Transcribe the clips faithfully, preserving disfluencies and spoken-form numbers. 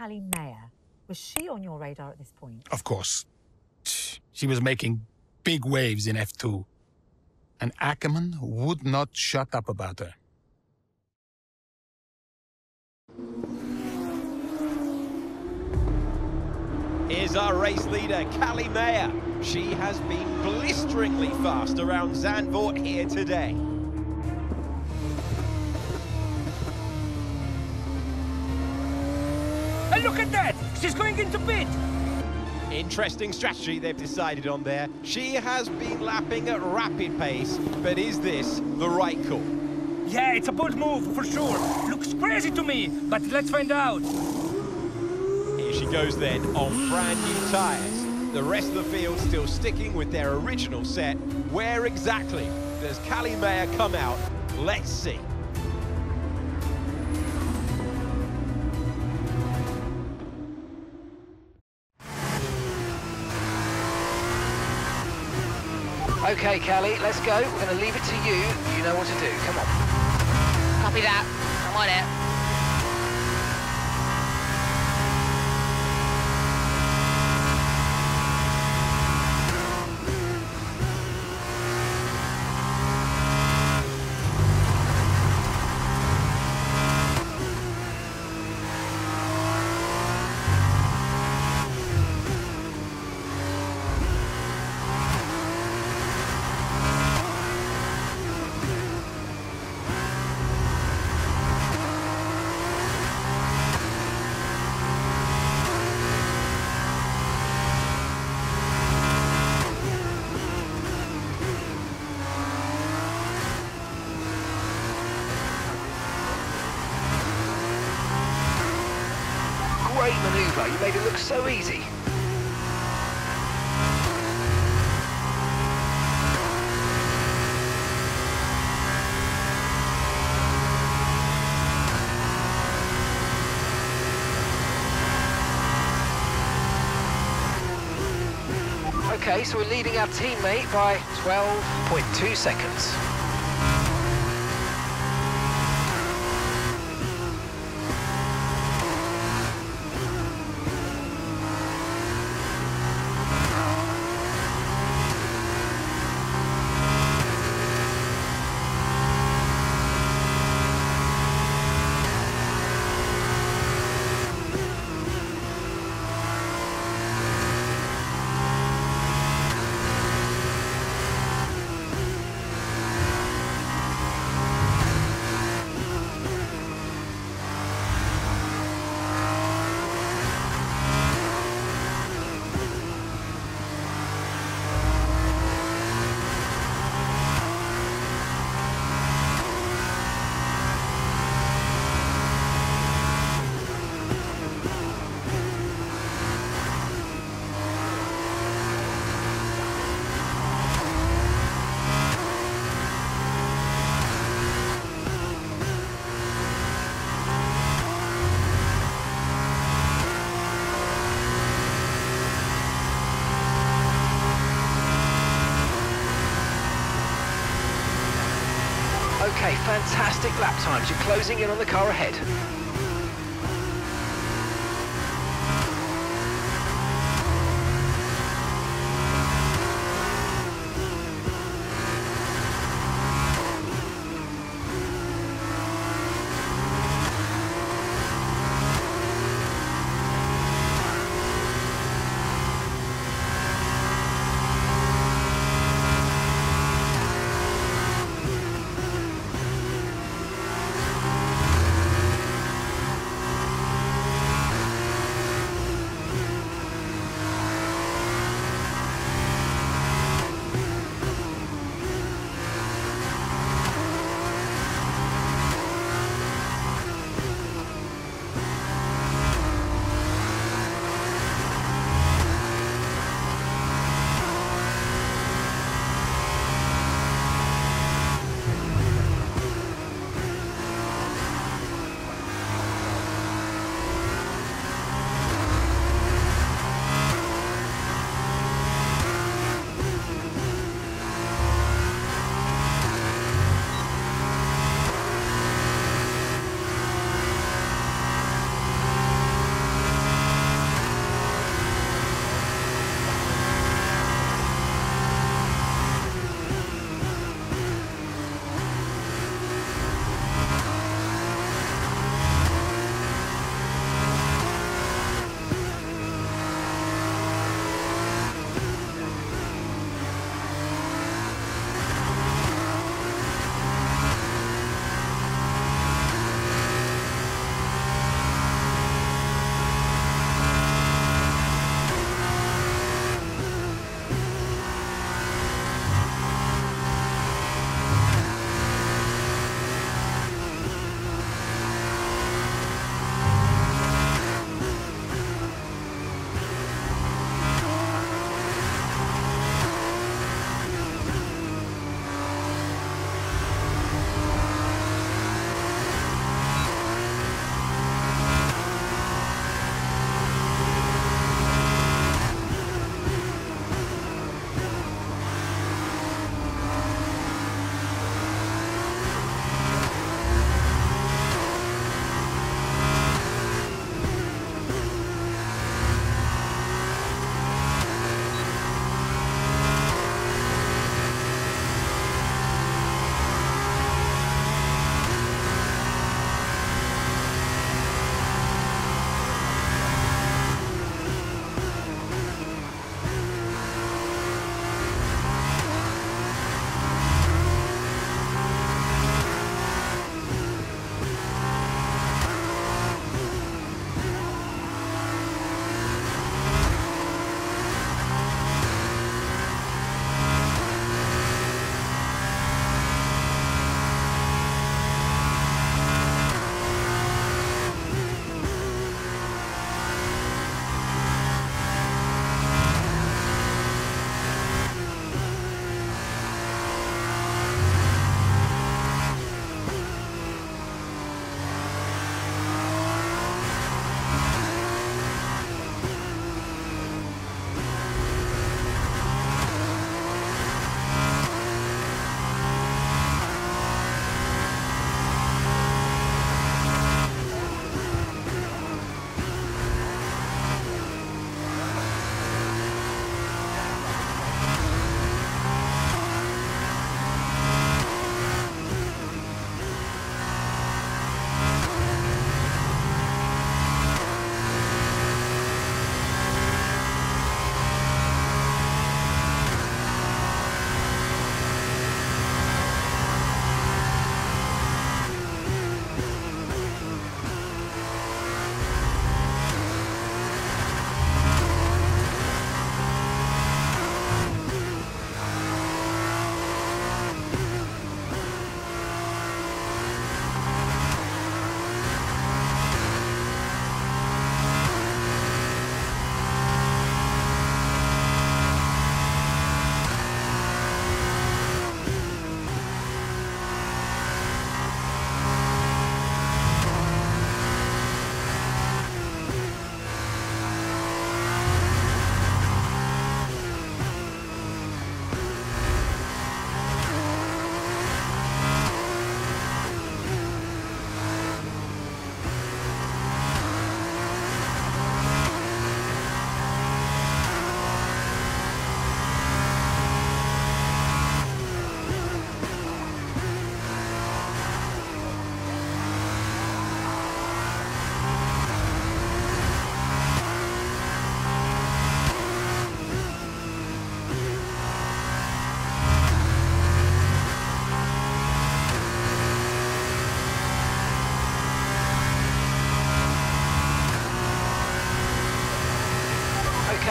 Callie Mayer. Was she on your radar at this point? Of course. She was making big waves in F two. And Ackerman would not shut up about her. Here's our race leader, Callie Mayer. She has been blisteringly fast around Zandvoort here today. And look at that! She's going into pit! Interesting strategy they've decided on there. She has been lapping at rapid pace, but is this the right call? Yeah, it's a bold move, for sure. Looks crazy to me, but let's find out. Here she goes then, on brand new tyres. The rest of the field still sticking with their original set. Where exactly does Callie Mayer come out? Let's see. Okay, Callie, let's go. We're going to leave it to you. You know what to do. Come on. Copy that. I'm on it. Great manoeuvre. You made it look so easy. Okay, so we're leading our teammate by twelve point two seconds. Okay, fantastic lap times. You're closing in on the car ahead.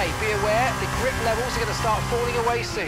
Okay, be aware, the grip levels are going to start falling away soon.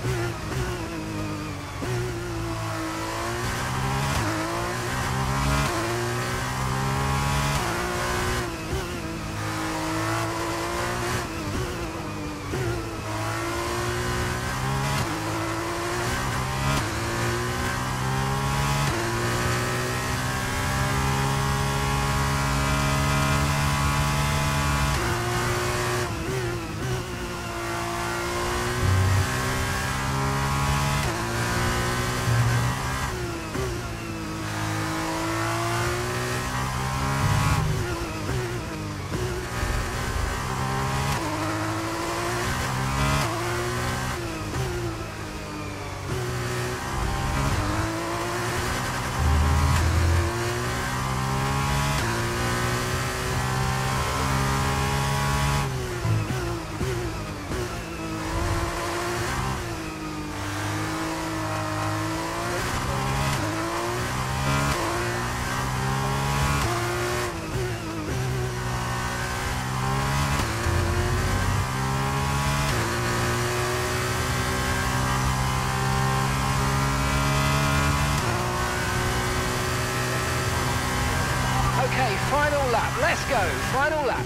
Okay, final lap, let's go, final lap.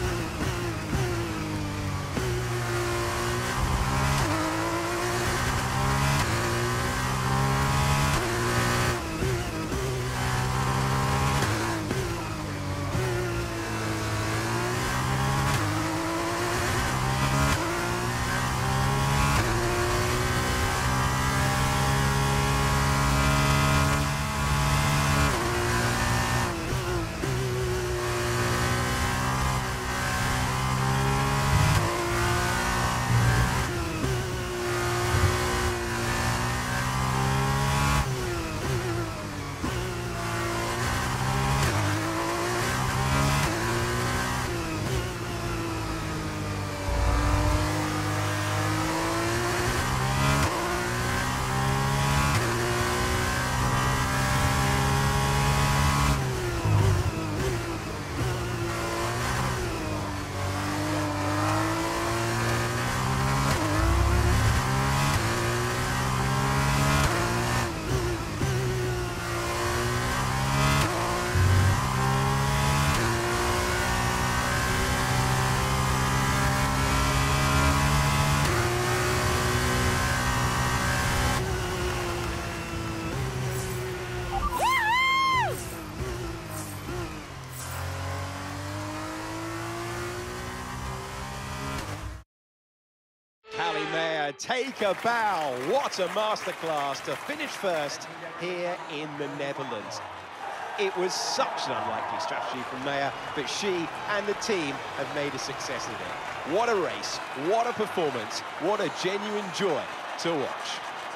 Callie Mayer, take a bow. What a masterclass to finish first here in the Netherlands. It was such an unlikely strategy from Mayer, but she and the team have made a success of it. What a race, what a performance, what a genuine joy to watch.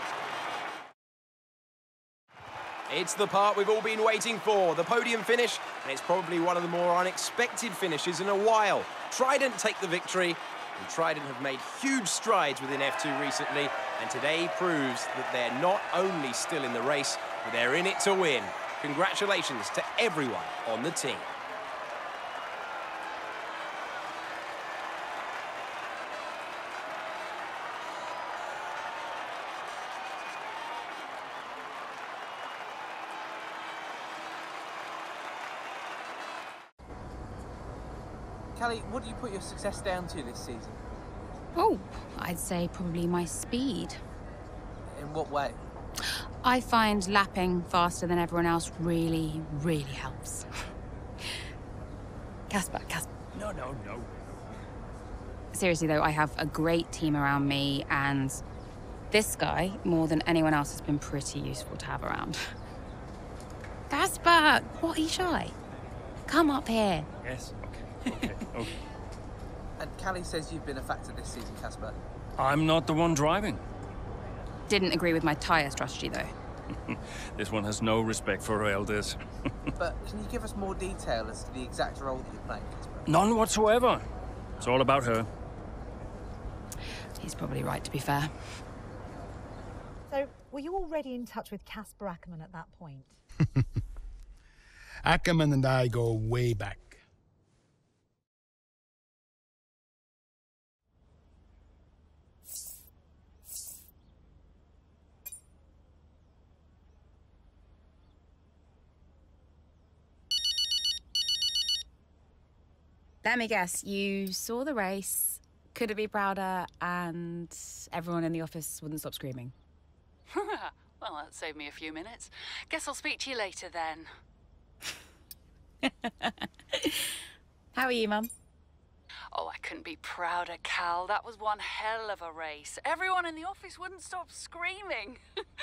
It's the part we've all been waiting for, the podium finish, and it's probably one of the more unexpected finishes in a while. Trident take the victory, and Trident have made huge strides within F two recently, and today proves that they're not only still in the race, but they're in it to win. Congratulations to everyone on the team. Callie, what do you put your success down to this season? Oh, I'd say probably my speed. In what way? I find lapping faster than everyone else really, really helps. Casper, Casper. No, no, no. Seriously though, I have a great team around me, and this guy, more than anyone else, has been pretty useful to have around. Casper, what are you shy? Come up here. Yes, okay, okay, okay. And Callie says you've been a factor this season, Casper. I'm not the one driving. Didn't agree with my tyre strategy though. This one has no respect for her elders. But can you give us more detail as to the exact role that you're playing, Casper? None whatsoever. It's all about her. He's probably right, to be fair. So, were you already in touch with Casper Ackerman at that point? Ackerman and I go way back. Let me guess, you saw the race, couldn't be prouder, and everyone in the office wouldn't stop screaming. Well, that saved me a few minutes. Guess I'll speak to you later then. How are you, Mum? Oh, I couldn't be prouder, Cal. That was one hell of a race. Everyone in the office wouldn't stop screaming.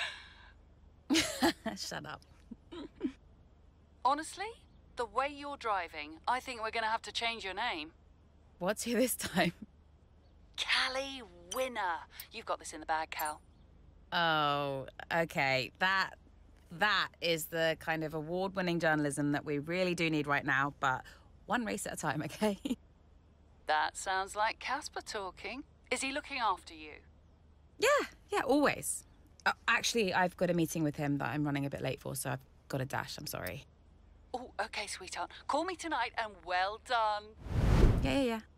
Shut up. Honestly, the way you're driving, I think we're going to have to change your name. What's here this time? Callie Winner. You've got this in the bag, Cal. Oh, okay. That that is the kind of award-winning journalism that we really do need right now, but one race at a time, okay? That sounds like Casper talking. Is he looking after you? Yeah, yeah, always. Uh, actually, I've got a meeting with him that I'm running a bit late for, so I've got a dash. I'm sorry. Oh, okay, sweetheart. Call me tonight and well done. Yeah, yeah, yeah.